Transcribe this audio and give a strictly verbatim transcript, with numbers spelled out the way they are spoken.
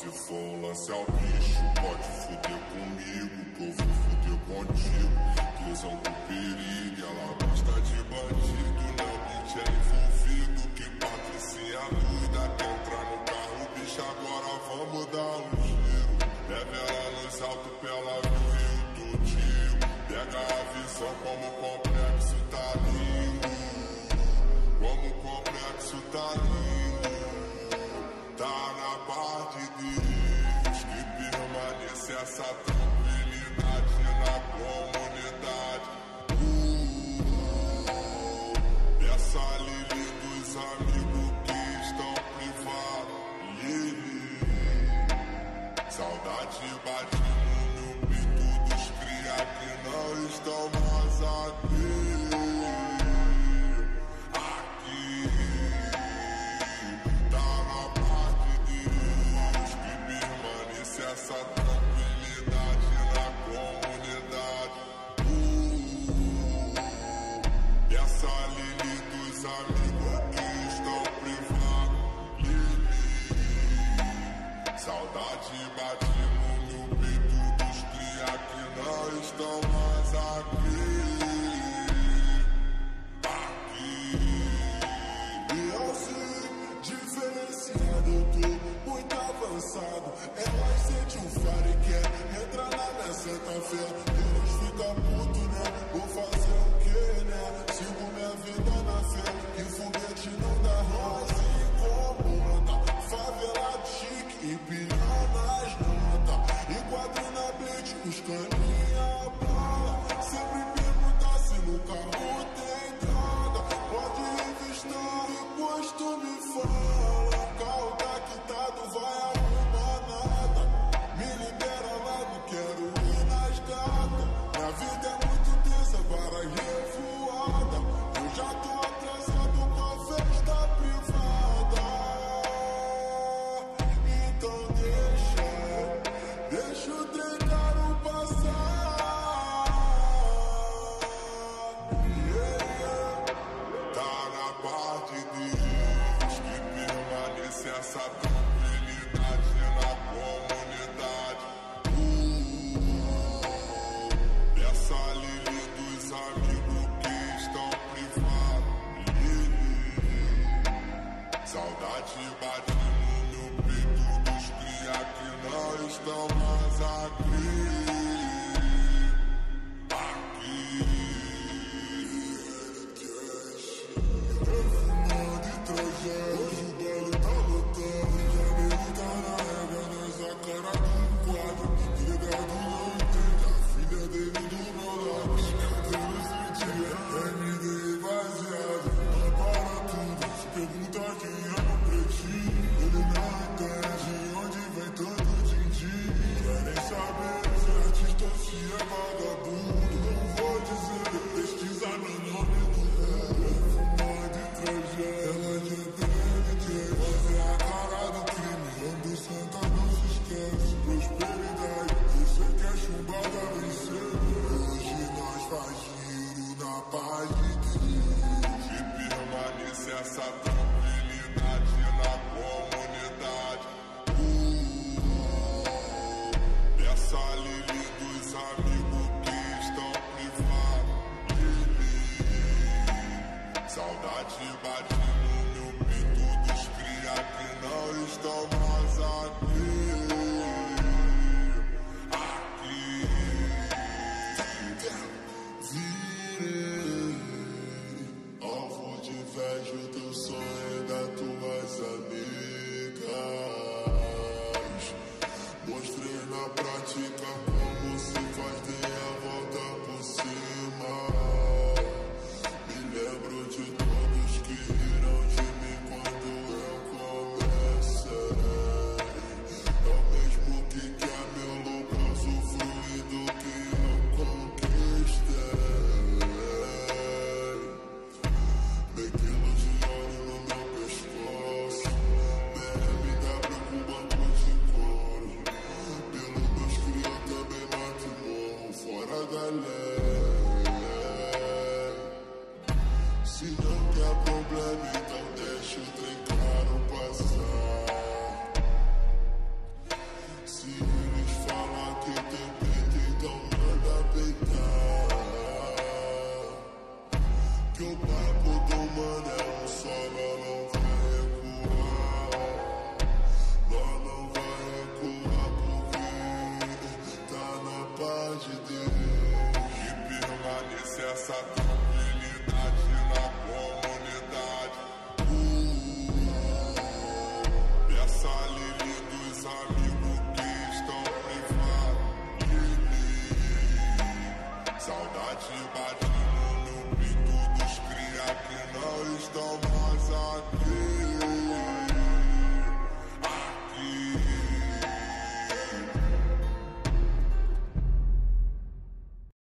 se for um lance ao bicho, pode fuder comigo, que eu vou fuder contigo. Tesão com perigo, ela gosta de bandido, não, bitch é envolvido. Que patricinha doida, quer entrar no carro, bicho, agora vamos dar um giro. Leva ela nos altos pra ela ver o Rio todinho. Pega a visão como o complexo tá lindo, como o complexo tá lindo. Tá na parte de Deus que permanece essa tranquilidade na comunidade. uh, Essa Lili dos amigos que estão privados. Lili, saudade bate no meu peito dos cria que não estão mais aqui. Aqui tá na parte de Deus que permanece essa tranquilidade na comunidade. uh, Essa Lili dos amigos que estão privados. Lili, saudade bate no meu peito dos cria que não estão mais aqui. Diferenciado, eu tô muito avançado. Ela sente um faro e quer entrar na minha santa fé. Deus fica puto, né? Vou fazer o que, né? Sigo minha vida na fé, que foguete não dá rosa e incomoda. Favelado chique, empilhando as notas. Enquadro na blitz, os caninha bala. Sempre pergunta se no carro tem droga. Pode revistar, depois tu me fala. Carro tá quitado, vai arrumar nada. Me libera lá, não quero ir nas gatas. Minha vida é muito tensa, vara revoada. Eu já tô atrasado com a festa privada. Então deixa, deixa o treinar passar. Yeah, yeah. Tá na parte de Deus que permanece essa tranquilidade na comunidade. uh, Essa Lili dos amigos que estão privados. Lili, saudade bate no meu peito dos cria que não estão mais aqui. Hoje o baile tá lotando, já nego tá na régua, nós a cara de um quadro. Delegado não entende, a filha dele do meu lado. Escadando esse dia, M D baseado. Não para tudo, se pergunta quem é o pretinho. Ele não entende onde vem tanto din-din. Quer nem saber se é bate, bate no meu peito dos cria que nós estamos aqui.